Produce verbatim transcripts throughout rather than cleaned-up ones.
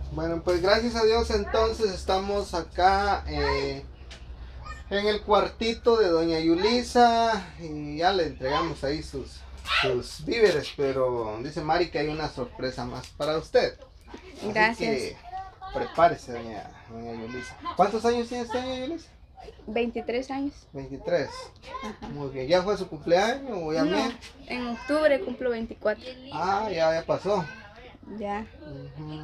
Bueno, pues gracias a Dios entonces estamos acá eh, en el cuartito de doña Yulisa y ya le entregamos ahí sus, sus víveres, pero dice Mari que hay una sorpresa más para usted. Gracias. Así que prepárese, doña, doña Yulisa. ¿Cuántos años tiene usted, doña Yulisa? veintitrés años. veintitrés. Ajá. Muy bien. ¿Ya fue su cumpleaños o ya No, me? en octubre cumplo veinticuatro. Ah, ya, ya pasó. Ya. Ujú.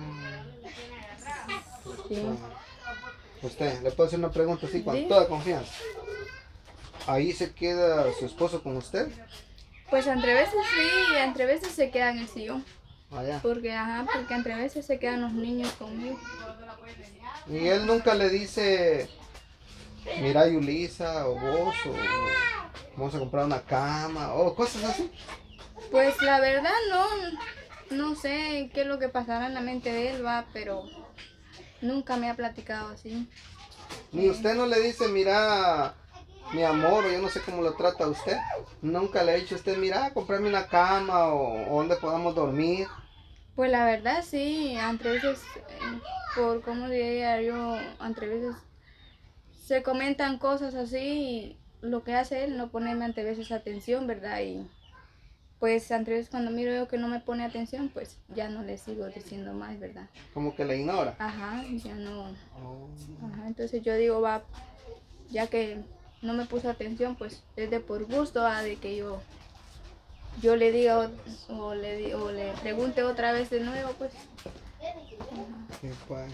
Sí. Usted, le puedo hacer una pregunta así con Sí. toda confianza. ¿Ahí se queda su esposo con usted? Pues entre veces sí, entre veces se queda en el sillón. Allá. Porque, ajá, porque entre veces se quedan los niños conmigo. Y él nunca le dice, mira Yulisa o vos, o vamos a comprar una cama, o cosas así. Pues la verdad no, no sé qué es lo que pasará en la mente de él, va, pero nunca me ha platicado así. Ni usted no le dice, mira, mi amor, o yo no sé cómo lo trata usted. Nunca le ha dicho a usted, mira, comprarme una cama o, o donde podamos dormir. Pues la verdad sí, entre veces, eh, por cómo diría yo, entre veces se comentan cosas así y lo que hace él no ponerme ante veces atención, ¿verdad? Y pues entre veces cuando miro yo que no me pone atención, pues ya no le sigo diciendo más, ¿verdad? Como que le ignora. Ajá, ya no. Oh. Ajá, entonces yo digo, va, ya que no me puso atención, pues es de por gusto, va, de que yo yo le diga o, o le, di- o le pregunte otra vez de nuevo, pues. Sí, pues.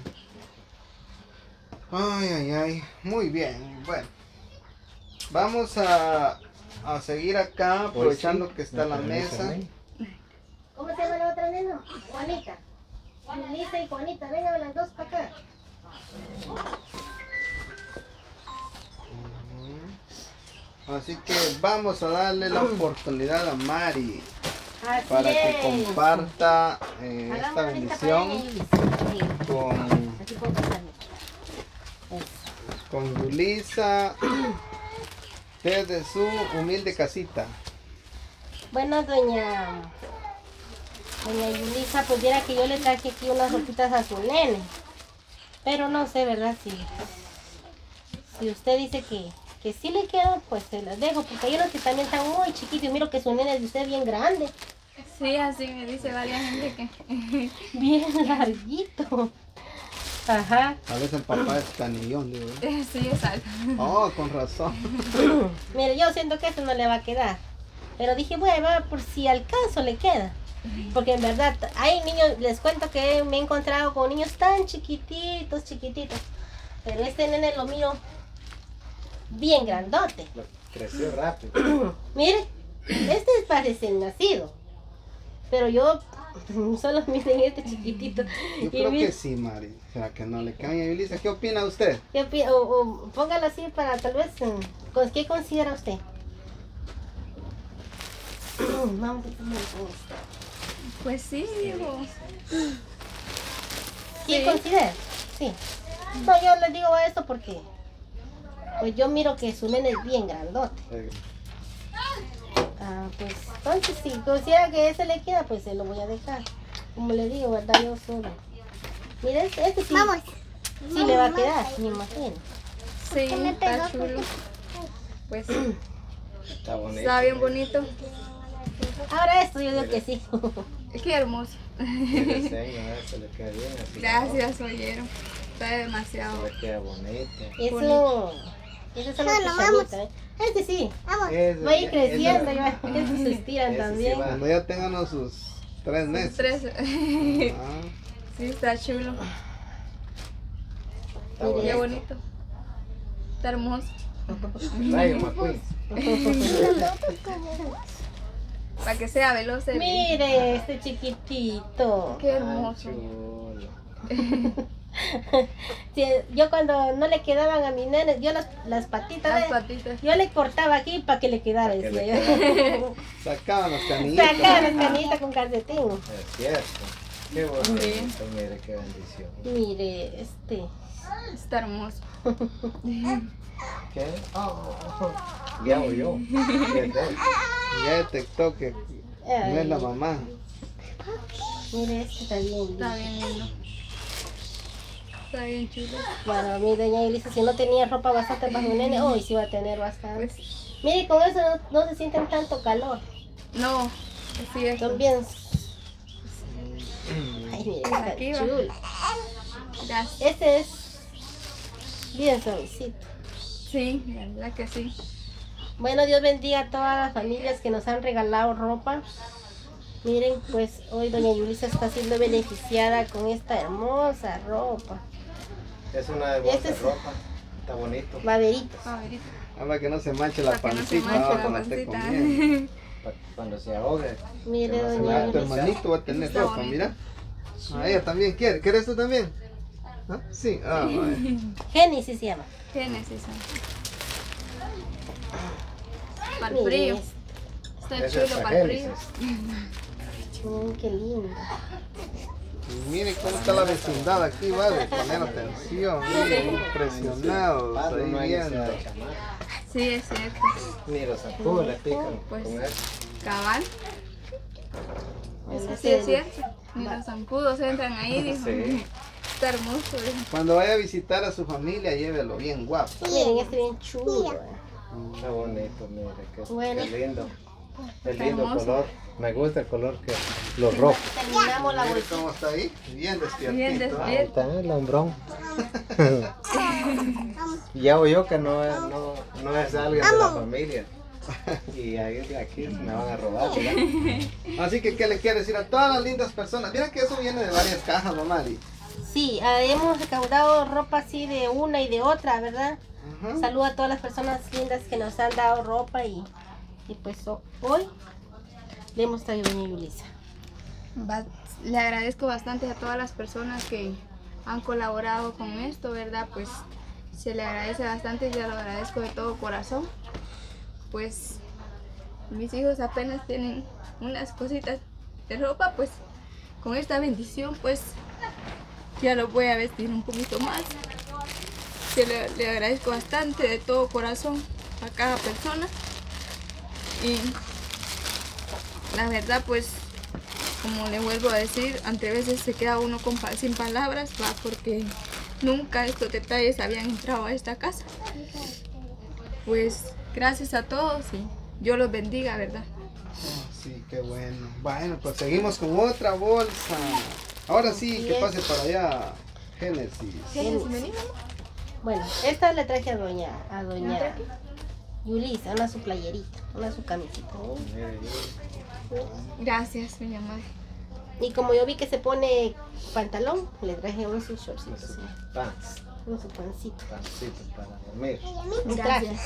Ay, ay, ay. Muy bien. Bueno. Vamos a, a seguir acá, aprovechando Pues sí, que está la me permite a mesa. mí. ¿Cómo se llama la otra nena? Juanita. Yulisa y Juanita, vengan las dos para acá. Ujú. Así que vamos a darle la oportunidad a Mari Así para que es. comparta eh, esta Hagamos ahorita bendición para ella, Yulisa. con, Así puedo pasarme. con Yulisa desde su humilde casita. Bueno, doña, doña Yulisa, pues viera que yo le traje aquí unas ropitas a su nene. Pero no sé, ¿verdad? Si, si usted dice que, que sí le quedan, pues se las dejo. Porque hay unos que también están muy chiquitos. Y miro que su nene es de usted bien grande. Sí, así me dice varias gente que... Bien larguito. Ajá. A veces el papá es canillón, digo. ¿eh? Sí, exacto. Oh, con razón. Mire, yo siento que eso no le va a quedar. Pero dije, bueno, va, por si alcanzo le queda. Porque en verdad, hay niños, les cuento que me he encontrado con niños tan chiquititos, chiquititos. Pero este nene lo miro bien grandote. Creció rápido. Mire, este es para recién nacido. Pero yo solo miren este chiquitito. Yo Y creo mire, que sí, Mari. O sea, que no le quedan. Y Yulisa, ¿qué opina usted? yo pi- o, o póngalo así para tal vez, mm, ¿con ¿qué considera usted? Vamos a poner esto. Pues sí, digo. ¿Qué Sí. considera? Sí. No, yo les digo esto porque pues yo miro que su nene es bien grandote. Eh, Ah, pues entonces si considera que ese le queda, pues se lo voy a dejar. Como le digo, ¿verdad? Yo solo. Mira, este, este sí, sí le va a quedar, me imagino. Sí, está chulo. Pues Está bonito. está bien bonito. Ahora esto yo digo que sí. Qué hermoso. El diseño, eh, se le queda bien así. Gracias, oyeron. Está demasiado. Se le queda bonito. Eso, eso es lo que ¿eh? Este sí, ese- va a ir creciendo, ese- y va- estos se estiran Ese sí también. va. Cuando ya tengan unos sus tres meses. Tres. Ah, Sí, está chulo. Está Mire, Qué bonito. bonito. Está hermoso. Rayo McQueen. Para que sea veloz. el- Mire, este chiquitito. Qué hermoso. Chulo. Sí, yo cuando no le quedaban a mi nene, yo las, las patitas, Las ¿ve? patitas. Yo le cortaba aquí para que le quedara, que decía le yo. sacaban los canillitos. Sacaba las canitas con calcetín. Es cierto. Qué bonito. Sí. Mire, qué bendición. Mire, este. Está hermoso. ¿Qué? Oh, ya oyó. ¿Qué es él? Ya detectó que no es la mamá. Mire, este está bien. Está bien lindo. Está bien chulo. Bueno, mi doña Elisa, si no tenía ropa bastante para su nene, hoy sí va a tener bastante. Pues, Mire, con eso no, no se sienten tanto calor. no, así es. Son bien... Ay, mire, está Aquí va. chulo. Gracias. Este es bien suavecito. Sí, la verdad que sí. Bueno, Dios bendiga a todas las familias que nos han regalado ropa. Miren, pues hoy doña Yulisa está siendo beneficiada con esta hermosa ropa. Es una hermosa Este es- ropa. Está bonito. Baberitos. Favorito. Para que no se manche la Para que no se pancita manche ah, la cuando esté pancita. comiendo. Pa- Cuando se ahogue. Mire, Que no se doña vaya a Tu Yulisa. hermanito va a tener Está ropa, bonito. mira. Ah, ella también quiere. ¿Quieres tú también? ¿Ah? Sí. Ah, vale. Génesis se llama. Génesis. Para el Mire, frío. este. Está Ese es chulo para el frío. Génesis. Mm, qué lindo. Y miren cómo está la vecindad aquí, vale. Poner atención. Miren, impresionados. Pablo no Ahí hay viendo. necesidad de chamar. Sí, es cierto. Ni los zancudos le pican Pues. con eso. Cabal. Bueno, Eso este sí es es- cierto. Ni los zancudos entran ahí, dijo. Sí. Está hermoso. dijo. Cuando vaya a visitar a su familia, llévelo bien guapo. Miren, este bien chulo. eh. Está bonito, mire, qué, Bueno. qué lindo. El Está lindo hermoso. color. Me gusta el color que los rojos. Terminamos la Mire bolsita. cómo está ahí. Bien despiertito. Bien Ahí despierto. está el hombrón. Ya oyó que no, es- no, no es alguien de la familia. Y ahí de aquí me van a robar, ¿verdad? Así que, ¿qué le quiere decir a todas las lindas personas? Mira que eso viene de varias cajas, mamá. Y- Sí, ah, hemos recaudado ropa así de una y de otra, ¿verdad? Ajá. Saludo a todas las personas lindas que nos han dado ropa y, y pues ho- hoy le hemos traído a doña Yulisa. Va- Le agradezco bastante a todas las personas que han colaborado con esto, ¿verdad? Pues se le agradece bastante y se lo agradezco de todo corazón. Pues mis hijos apenas tienen unas cositas de ropa, pues con esta bendición pues ya los voy a vestir un poquito más. Se le, le agradezco bastante de todo corazón a cada persona y la verdad pues como le vuelvo a decir, ante veces se queda uno con pa- sin palabras, va, porque nunca estos detalles habían entrado a esta casa. Pues gracias a todos y Dios los bendiga, ¿verdad? Sí, qué bueno. Bueno, pues seguimos con otra bolsa. Ahora sí, que pase para allá, Génesis. Bueno, esta le traje a doña, a doña Yulisa, una su playerita, una su camisita. ¿eh? Mire, Gracias, mi amor. Y como yo vi que se pone pantalón, le traje un su y shortcito, su así, pants, un su pancito. pancitos para dormir. Un traje. Gracias.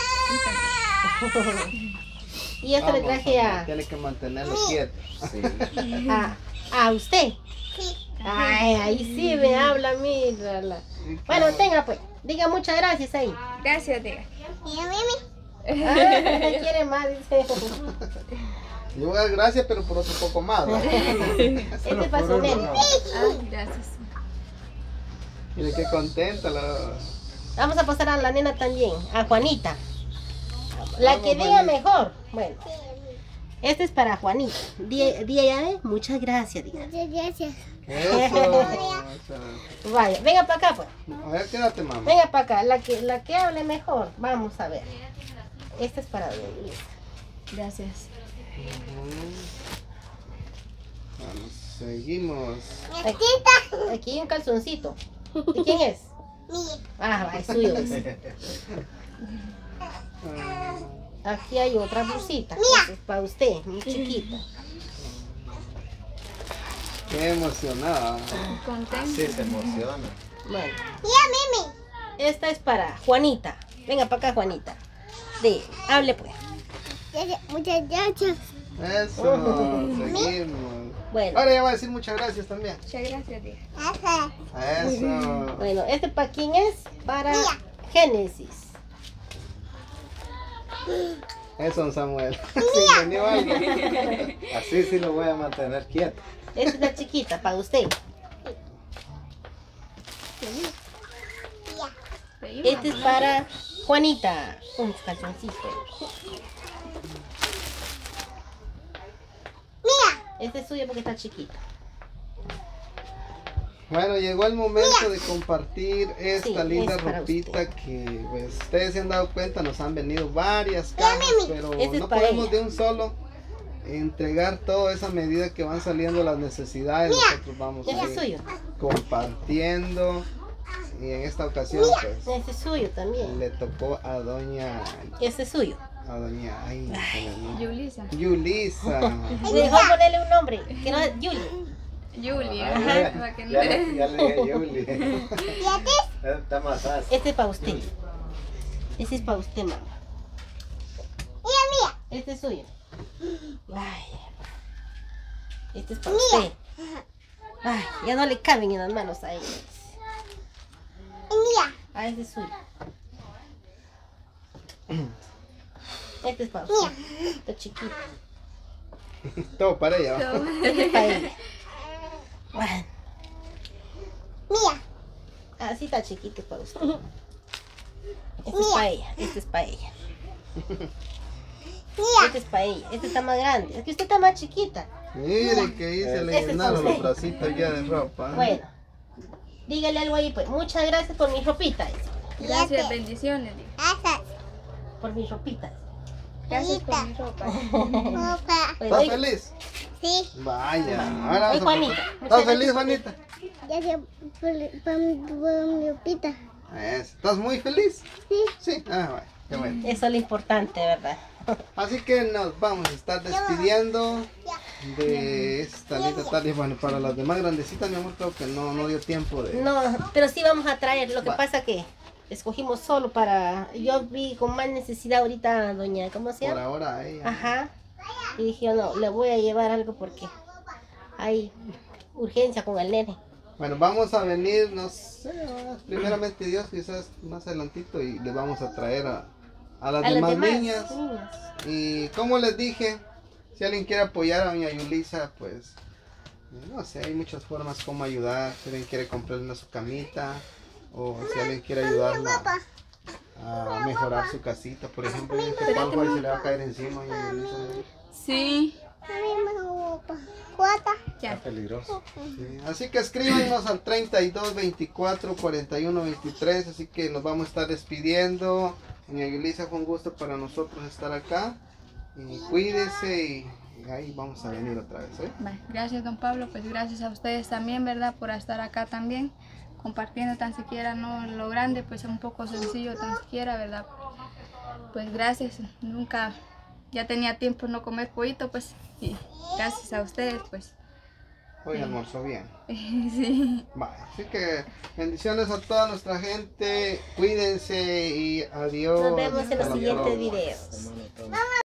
Y esto le Vamos, traje amor, a, Tiene que mantenerlo quieto. Sí. a, a usted. Ay, ahí sí me habla a mí. la- Bueno, tenga pues. Diga muchas gracias ahí. Gracias, diga. Ay, quiere más, dice. Yo voy a dar gracias, pero por otro poco más. ¿va? Este es para su nene. Ay, gracias. Mire qué contenta la. Vamos a pasar a la nena también, a Juanita. La que diga mejor. Bueno, este es para Juanita. Día ya, ¿eh? Muchas gracias, diga. Eso. Vaya, venga para acá, pues. A ver, quédate, mamá. Venga para acá, la que, la que hable mejor. Vamos a ver. Este es para doña Yulisa. Gracias. Vamos, seguimos. Aquí, aquí hay un calzoncito. ¿De quién es? Ah, va, es suyo. dice. Aquí hay otra blusita. Esta es para usted, muy chiquita. Qué emocionada. Contenta. Sí, se emociona. Bueno. Esta es para Juanita. Venga para acá, Juanita. De, hable pues. Muchas gracias. Eso, seguimos. Bueno, Ahora ya va a decir muchas gracias también. Muchas gracias, diga. Eso. bueno, este para quién es? Para Génesis. Eso, don Samuel. Sí, venía algo. Así sí lo voy a mantener quieto. Esta es la chiquita, para usted. Este es para Juanita. Un calzoncito. Este es suyo porque está chiquito. Bueno, llegó el momento de compartir esta Sí, linda es para ropita usted. que pues ustedes se han dado cuenta, nos han venido varias cajas, pero Este es no para podemos ella. de un solo entregar todo esa medida que van saliendo las necesidades. Nosotros vamos Ese a es ir suyo. compartiendo y en esta ocasión pues Ese es suyo también. le tocó a doña Ese es suyo. a doña ay, Yulisa. Yulisa. Me dejó ponerle un nombre, que no es Yuli. Yuli, Ajá. ajá, para que no Ya, le- ya le dije Yuli. Está más fácil. Este es para usted. Este es para usted, mamá. Este es suyo. Ay. Este es para usted. Ay, ya no le caben en las manos a ella. Ah, este es suyo. Este es para usted. Está chiquito. Todo para ella. ¿va? Este es para ella. Bueno. Así está chiquito para usted. Este es para ella. Este es para ella. Este es para ella. Este está más grande. Es que usted está más chiquita. Mire que ahí se le Ese es llenaron para los bracitos ya de ropa. Bueno. Dígale algo ahí, pues. Muchas gracias por mi ropita. dice. Gracias, bendiciones. digo. Por mi ropita. Gracias por mi ropa. Pues, ¿Estás doy- feliz? Sí, Vaya, ahora Ay, vamos a Juanita, ¿Estás muchas feliz, gracias. Juanita? ya se por, por, por mi opita. Eso. ¿Estás muy feliz? Sí. Sí. Ah, bueno, qué bueno. Eso es lo importante, ¿verdad? Así que nos vamos a estar despidiendo de esta linda tarde. Bueno, para las demás grandecitas, mi amor, creo que no, no dio tiempo de... No, pero sí vamos a traer. Lo que Va. pasa que escogimos solo para... Yo vi con más necesidad ahorita, doña... ¿Cómo se Por llama? ahora, ella. Ajá. Y dije, no, le voy a llevar algo porque hay urgencia con el nene. Bueno, vamos a venir, no sé, primeramente Dios, quizás más adelantito y le vamos a traer a, a las A las demás demás niñas. niñas. Y como les dije, si alguien quiere apoyar a doña Yulisa, pues no sé, hay muchas formas como ayudar. Si alguien quiere comprarle una su camita, o si alguien quiere ayudarla a mejorar su casita, por ejemplo, que tal cual se le va a caer encima a doña Yulisa. Sí, Cuatro. ya. Está peligroso. Sí, así que escríbanos al treinta y dos, veinticuatro, cuarenta y uno, veintitrés. Así que nos vamos a estar despidiendo. Doña Yulisa, fue un gusto para nosotros estar acá. Y cuídese y, y ahí vamos a venir otra vez. ¿eh? Vale, gracias, don Pablo. Pues gracias a ustedes también, ¿verdad? Por estar acá también, compartiendo tan siquiera, no lo grande, pues un poco sencillo, tan siquiera, ¿verdad? Pues gracias. Nunca, ya tenía tiempo no comer pollito, pues, y gracias a ustedes, pues. Hoy almorzó bien. Sí. Vale, así que bendiciones a toda nuestra gente. Cuídense y adiós. Nos vemos en Hasta los la siguientes próxima. videos. Hermano, todo.